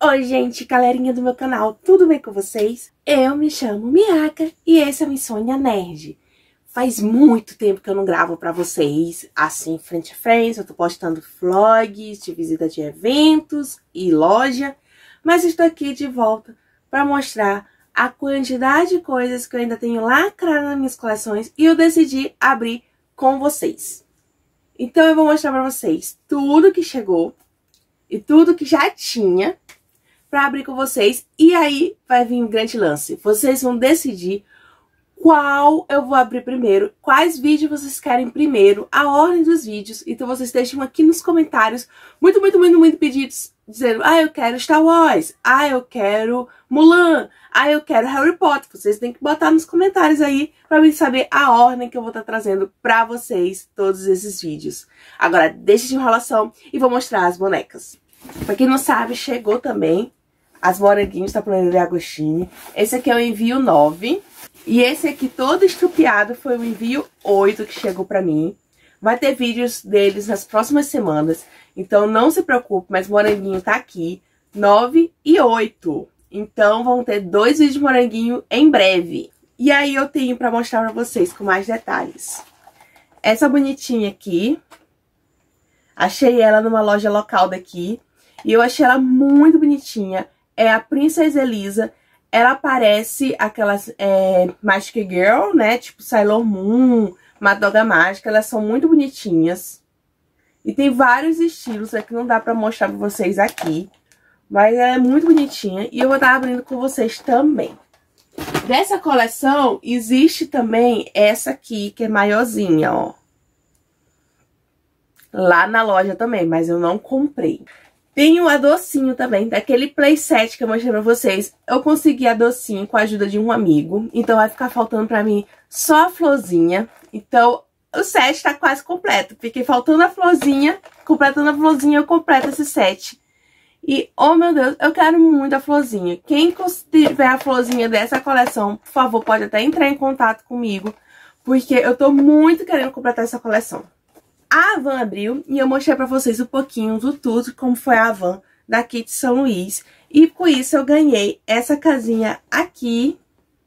Oi gente, galerinha do meu canal, tudo bem com vocês? Eu me chamo Miaka e esse é o Insônia Nerd. Faz muito tempo que eu não gravo pra vocês, assim, frente a frente. Eu tô postando vlogs de visita de eventos e loja, mas estou aqui de volta pra mostrar a quantidade de coisas que eu ainda tenho lacrado nas minhas coleções e eu decidi abrir com vocês. Então eu vou mostrar pra vocês tudo que chegou e tudo que já tinha pra abrir com vocês. E aí vai vir um grande lance. Vocês vão decidir qual eu vou abrir primeiro, quais vídeos vocês querem primeiro, a ordem dos vídeos. Então vocês deixam aqui nos comentários muito pedidos, dizendo: ah, eu quero Star Wars, ah, eu quero Mulan, ah, eu quero Harry Potter. Vocês têm que botar nos comentários aí pra mim saber a ordem que eu vou estar trazendo pra vocês todos esses vídeos. Agora deixa de enrolação e vou mostrar as bonecas. Pra quem não sabe, chegou também as moranguinhos da Planeta de Agostinho. Esse aqui é o envio 9. E esse aqui todo estrupiado foi o envio 8 que chegou pra mim. Vai ter vídeos deles nas próximas semanas. Então não se preocupe, mas moranguinho tá aqui. 9 e 8. Então vão ter 2 vídeos de moranguinho em breve. E aí eu tenho pra mostrar pra vocês com mais detalhes. Essa bonitinha aqui. Achei ela numa loja local daqui. E eu achei ela muito bonitinha. É a Princess Elisa. Ela parece aquelas Magic Girl, né? Tipo Sailor Moon, Madoka Mágica. Elas são muito bonitinhas. E tem vários estilos, que não dá pra mostrar pra vocês aqui. Mas ela é muito bonitinha. E eu vou estar abrindo com vocês também. Dessa coleção, existe também essa aqui, que é maiorzinha, ó. Lá na loja também, mas eu não comprei. Tenho a docinho também, daquele playset que eu mostrei pra vocês. Eu consegui a docinho com a ajuda de um amigo. Então vai ficar faltando pra mim só a florzinha. Então o set tá quase completo. Fiquei faltando a florzinha. Completando a florzinha, eu completo esse set. E, oh meu Deus, eu quero muito a florzinha. Quem tiver a florzinha dessa coleção, por favor, pode até entrar em contato comigo. Porque eu tô muito querendo completar essa coleção. A Havan abriu e eu mostrei pra vocês um pouquinho do tudo, como foi a Havan daqui de São Luís. E com isso eu ganhei essa casinha aqui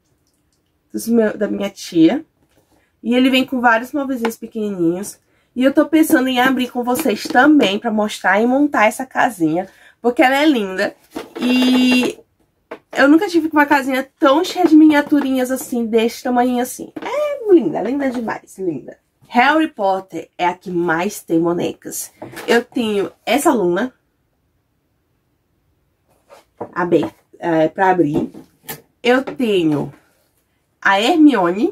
da minha tia. E ele vem com vários móveis pequenininhos. E eu tô pensando em abrir com vocês também pra mostrar e montar essa casinha, porque ela é linda. E eu nunca tive uma casinha tão cheia de miniaturinhas assim, desse tamanho assim. É linda, linda demais, linda. Harry Potter é a que mais tem bonecas. Eu tenho essa Luna aberta, pra abrir. Eu tenho a Hermione.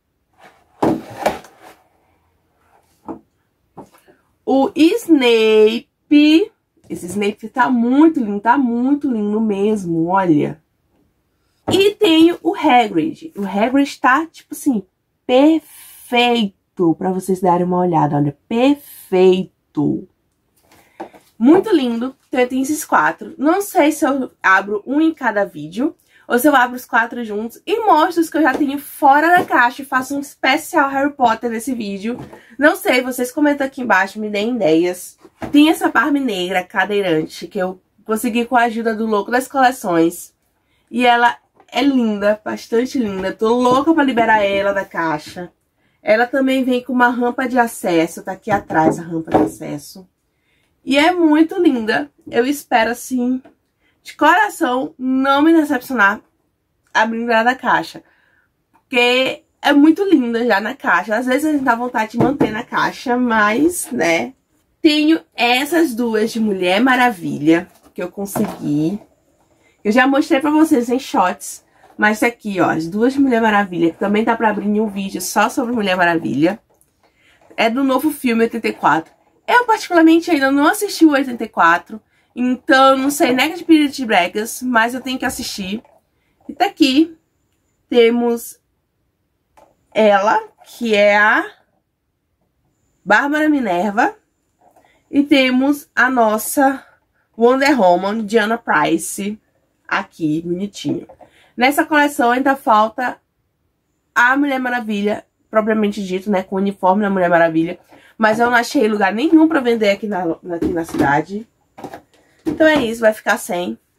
O Snape. Esse Snape tá muito lindo mesmo, olha. E tenho o Hagrid. O Hagrid tá, tipo assim, perfeito. Pra vocês darem uma olhada, olha, perfeito. Muito lindo. Então eu tenho esses 4. Não sei se eu abro um em cada vídeo ou se eu abro os 4 juntos e mostro os que eu já tenho fora da caixa e faço um especial Harry Potter nesse vídeo. Não sei, vocês comentam aqui embaixo, me deem ideias. Tem essa Barbie negra cadeirante que eu consegui com a ajuda do Louco das Coleções. E ela é linda, bastante linda. Tô louca pra liberar ela da caixa. Ela também vem com uma rampa de acesso, tá aqui atrás a rampa de acesso. E é muito linda. Eu espero, assim, de coração, não me decepcionar abrindo ela da caixa. Porque é muito linda já na caixa. Às vezes a gente dá vontade de manter na caixa, mas, né. Tenho essas duas de Mulher Maravilha, que eu consegui. Eu já mostrei pra vocês em shots. Mas aqui, ó, as duas de Mulher Maravilha, que também dá pra abrir em um vídeo só sobre Mulher Maravilha. É do novo filme 84. Eu, particularmente, ainda não assisti o 84. Então, não sei nega de Pira de Bregas, mas eu tenho que assistir. E tá aqui. Temos ela, que é a Bárbara Minerva. E temos a nossa Wonder Woman, Diana Pryce, aqui, bonitinho. Nessa coleção ainda falta a Mulher Maravilha, propriamente dito, né? Com o uniforme da Mulher Maravilha. Mas eu não achei lugar nenhum pra vender aqui na cidade. Então é isso, vai ficar sem.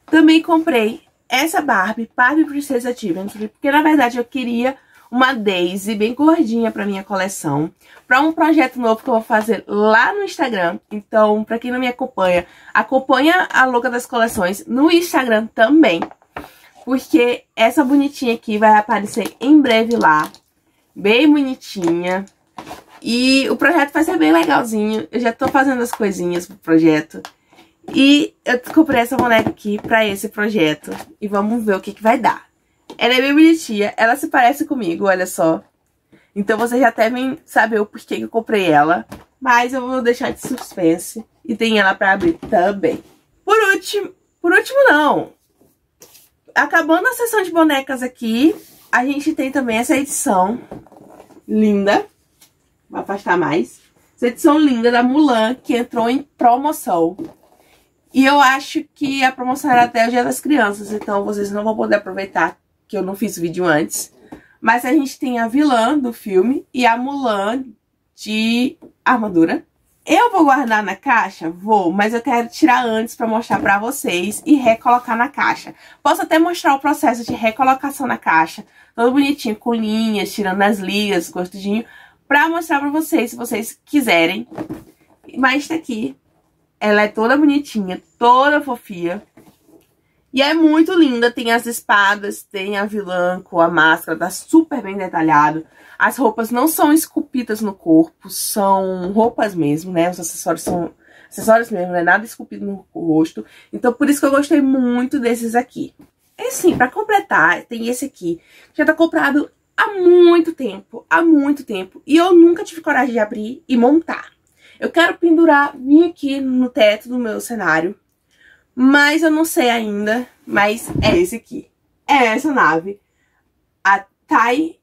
Também comprei essa Barbie Princesa Tiffany, porque na verdade eu queria uma Daisy bem gordinha pra minha coleção, pra um projeto novo que eu vou fazer lá no Instagram. Então, pra quem não me acompanha, acompanha a Louca das Coleções no Instagram também, porque essa bonitinha aqui vai aparecer em breve lá, bem bonitinha. E o projeto vai ser bem legalzinho, eu já tô fazendo as coisinhas pro projeto. E eu comprei essa boneca aqui pra esse projeto. E vamos ver o que vai dar. Ela é bem bonitinha. Ela se parece comigo, olha só. Então vocês já devem saber o porquê que eu comprei ela. Mas eu vou deixar de suspense. E tem ela pra abrir também. Por último não. Acabando a sessão de bonecas aqui, a gente tem também essa edição linda. Vou afastar mais. Essa edição linda da Mulan, que entrou em promoção. E eu acho que a promoção era até o Dia das Crianças, então vocês não vão poder aproveitar, que eu não fiz vídeo antes. Mas a gente tem a vilã do filme e a Mulan de armadura. Eu vou guardar na caixa? Vou, mas eu quero tirar antes pra mostrar pra vocês e recolocar na caixa. Posso até mostrar o processo de recolocação na caixa, todo bonitinho, com linhas, tirando as ligas, gostadinho, pra mostrar pra vocês, se vocês quiserem. Mas tá aqui. Ela é toda bonitinha, toda fofinha. E é muito linda. Tem as espadas, tem a vilã com a máscara, tá super bem detalhado. As roupas não são esculpidas no corpo, são roupas mesmo, né? Os acessórios são acessórios mesmo, não é nada esculpido no rosto. Então por isso que eu gostei muito desses aqui. E assim, pra completar, tem esse aqui, que já tá comprado há muito tempo. E eu nunca tive coragem de abrir e montar. Eu quero pendurar, vir aqui no teto do meu cenário, mas eu não sei ainda, mas é esse aqui. É essa nave, a TIE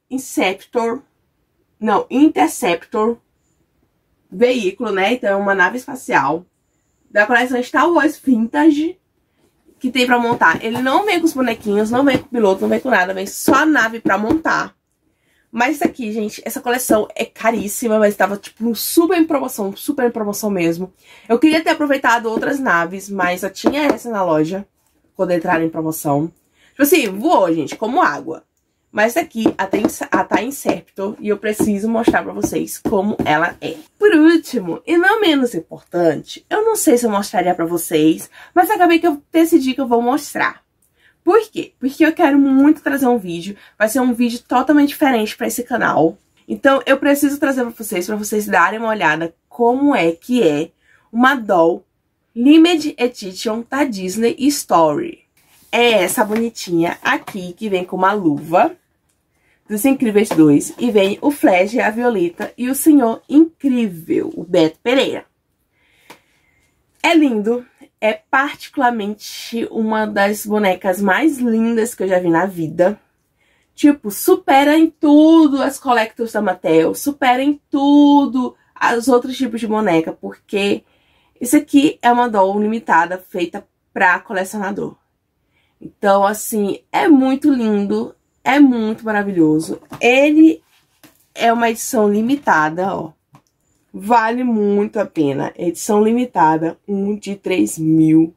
Interceptor veículo, né? Então é uma nave espacial da coleção Star Wars Vintage, que tem pra montar. Ele não vem com os bonequinhos, não vem com o piloto, não vem com nada, vem só a nave pra montar. Mas isso aqui, gente, essa coleção é caríssima, mas tava, tipo, super em promoção mesmo. Eu queria ter aproveitado outras naves, mas só tinha essa na loja, quando entraram em promoção. Tipo assim, voou, gente, como água. Mas essa aqui, a TIE Interceptor, e eu preciso mostrar pra vocês como ela é. Por último, e não menos importante, eu não sei se eu mostraria pra vocês, mas acabei que eu decidi que eu vou mostrar. Por quê? Porque eu quero muito trazer um vídeo, vai ser um vídeo totalmente diferente para esse canal. Então eu preciso trazer para vocês darem uma olhada como é que é uma doll Limited Edition da Disney Story. É essa bonitinha aqui que vem com uma luva dos Incríveis 2 e vem o Flash, a Violeta e o Senhor Incrível, o Beto Pereira. É lindo. É particularmente uma das bonecas mais lindas que eu já vi na vida. Tipo, supera em tudo as Collectors da Mattel, supera em tudo os outros tipos de boneca, porque isso aqui é uma doll limitada feita pra colecionador. Então, assim, é muito lindo, é muito maravilhoso. Ele é uma edição limitada, ó. Vale muito a pena. Edição limitada, um de 3.500.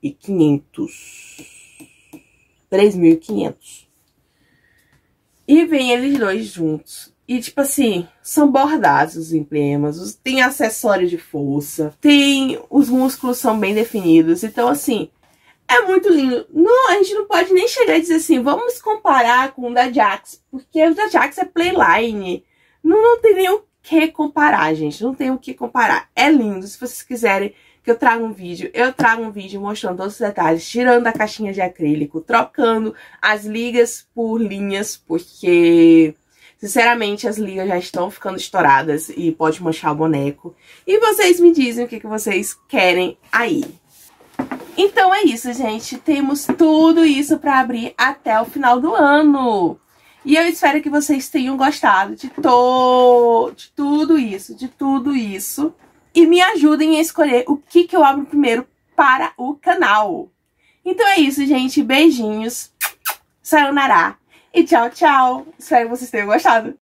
3.500. E vem eles dois juntos. E, tipo assim, são bordados os emblemas. Tem acessório de força. Os músculos são bem definidos. Então, assim, é muito lindo. Não, a gente não pode nem chegar e dizer assim, vamos comparar com o da Jax. Porque o da Jax é Playline. Não tem nem o que comparar, gente. Não tem o que comparar. É lindo. Se vocês quiserem que eu traga um vídeo, eu trago um vídeo mostrando todos os detalhes, tirando a caixinha de acrílico, trocando as ligas por linhas, porque, sinceramente, as ligas já estão ficando estouradas e pode manchar o boneco. E vocês me dizem o que vocês querem aí. Então é isso, gente. Temos tudo isso pra abrir até o final do ano. E eu espero que vocês tenham gostado de tudo isso. E me ajudem a escolher o que eu abro primeiro para o canal. Então é isso, gente. Beijinhos. Sayonara. E tchau, tchau. Espero que vocês tenham gostado.